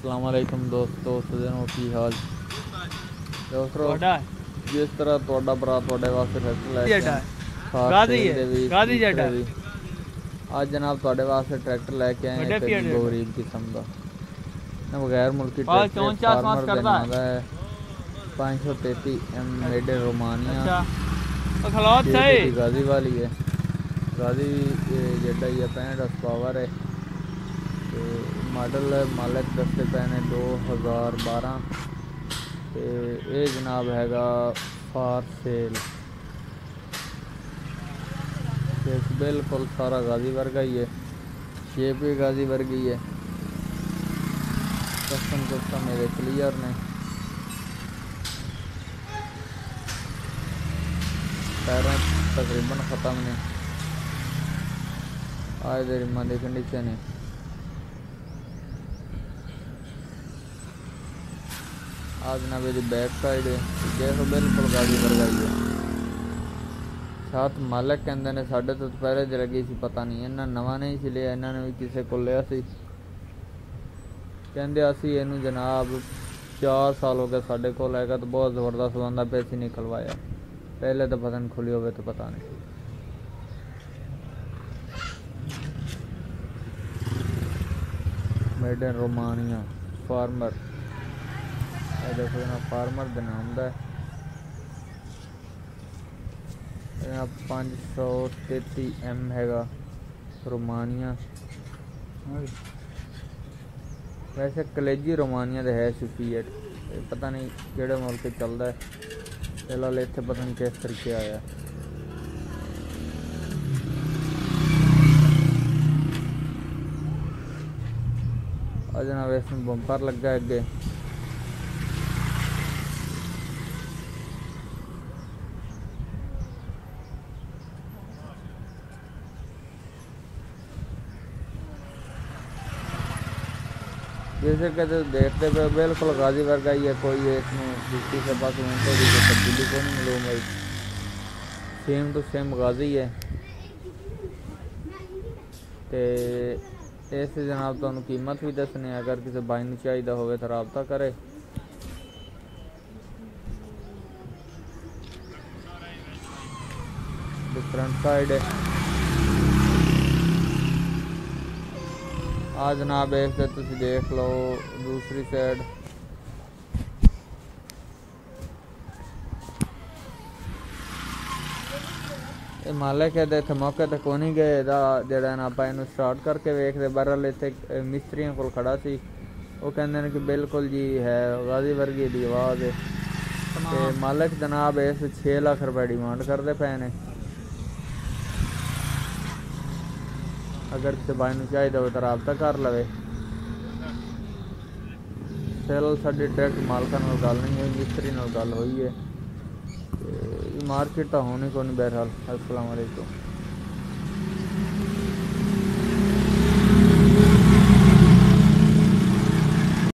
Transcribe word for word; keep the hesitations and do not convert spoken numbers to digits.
अस्सलाम वालेकुम दोस्तों सजनों की हाल दोस्तों जिस तरह ਤੁਹਾਡਾ ਭਰਾ ਤੁਹਾਡੇ ਵਾਸਤੇ ਟਰੈਕਟਰ ਲੈ ਕੇ ਆਇਆ ਗਾਜ਼ੀ ਹੈ ਗਾਜ਼ੀ ਜੱਟਾ ਅੱਜ ਜਨਾਬ ਤੁਹਾਡੇ ਵਾਸਤੇ ਟਰੈਕਟਰ ਲੈ ਕੇ ਆਏ ਇੱਕ ਗਰੀਬ ਕਿਸਮ ਦਾ ਨਾ ਬਗੈਰ ਮੁਲਕੀ ਟਰੈਕਟਰ ਫਾਰਮਰ ਦਾ ਨਾਮ ਹੈ पाँच सौ तैंतीस एम मेड इन रोमानिया। अच्छा खलात सही गाजी वाली है गाजी जेडा ही है पैंठ हस पावर है तो मॉडल मालिक दसते पे ने दो हज़ार बारह तो ये जनाब हैगा फार सेल बिल्कुल सारा गाजी वर्गा ही है शेप भी गाजी वर्गी है कस्टम कस्टम मेरे क्लियर ने टायर तकरीबन ख़त्म ने आज दे रिमा की कंडीशन है आज ना मेरी बैक साइड है देखो बिल्कुल गाड़ी वर्गाई है साथ मालिक कहते ने साढ़े तो पहले च लगी सी पता नहीं इन्हें नवा नहीं सी लिया इन्होंने भी किसी को लिया सी कहते असी इनू जनाब चार साल हो गए साढ़े को लैगा तो बहुत ज़बरदस्त बंदा पैसे निकलवाया पहले तो पता नहीं खुली हो तो पता नहीं मेड इन रोमानिया फार्मर देखो ना फार्मर का नाम है पाँच सौ तेती एम हैगा रोमानिया वैसे कलेजी रोमानिया का है सुफीएट पता नहीं किहड़े मुल्क चलता है फिलहाल इतने पता नहीं किस तरीके आया आज ना वैसे बंपर लगा अगे जैसे कहते देखते पे बिल्कुल गाजी वर्गा ही है कोई इसमें दूसरी से पास उनसे भी कोई तब्दीली को नहीं मिलूँ भाई सेम टू सेम गाजी है तो इस जनाब तुहानू कीमत भी दसने अगर किसी भाई नू चाहिए होवे तो राबता करे फ्रंट साइड है आ जनाब इस तुम देख लो दूसरी साइड ये मालिक है इतने मौके तक को नहीं गए जरा ना आप इन स्टार्ट करके वेखते बहरहाल इतने मिस्त्रियों को खड़ा सी वो कहते हैं कि बिल्कुल जी है गाजी वर्गी की आवाज़ है तो मालिक जनाब इस छे लाख रुपए डिमांड करते पे ने अगर किसी भाई नू चाहिए हो तो राबता कर लवे फिलहाल साडी डायरैक्ट मालकां नाल गल नहीं हुई मिस्त्री नाल गल हुई है मार्केट तो होनी को नहीं बहरहाल। अस्सलाम वालेकुम।